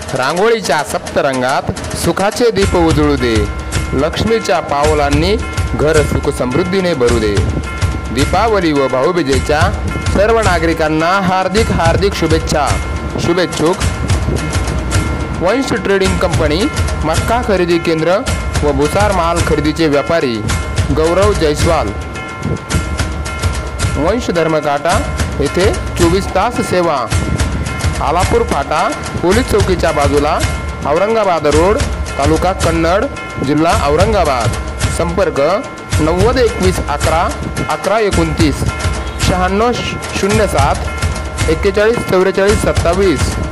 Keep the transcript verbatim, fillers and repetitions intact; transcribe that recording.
रांगोळीच्या सप्तरंगात सुखाचे दीप उजळू दे, लक्ष्मीच्या पावलांनी घर सुख समृद्धीने भरू दे। दीपावली व भाऊबीजेच्या सर्व नागरिकांना हार्दिक हार्दिक शुभेच्छा। शुभेच्छुक वंश ट्रेडिंग कंपनी, मक्का खरेदी केंद्र व भुसार माल खरेदीचे व्यापारी गौरव जयस्वाल। वंश धर्मकाटा येथे चोवीस तास सेवा। आलापूर फाटा पोलीस चौकीच्या बाजूला, औरंगाबाद रोड, तालुका कन्नड, जिल्हा औरंगाबाद। संपर्क नव्वद एकवीस अकरा अकरा एकोणतीस शहाण्णव शून्य सात एक्केचाळीस चौवेचाळीस सत्तावीस।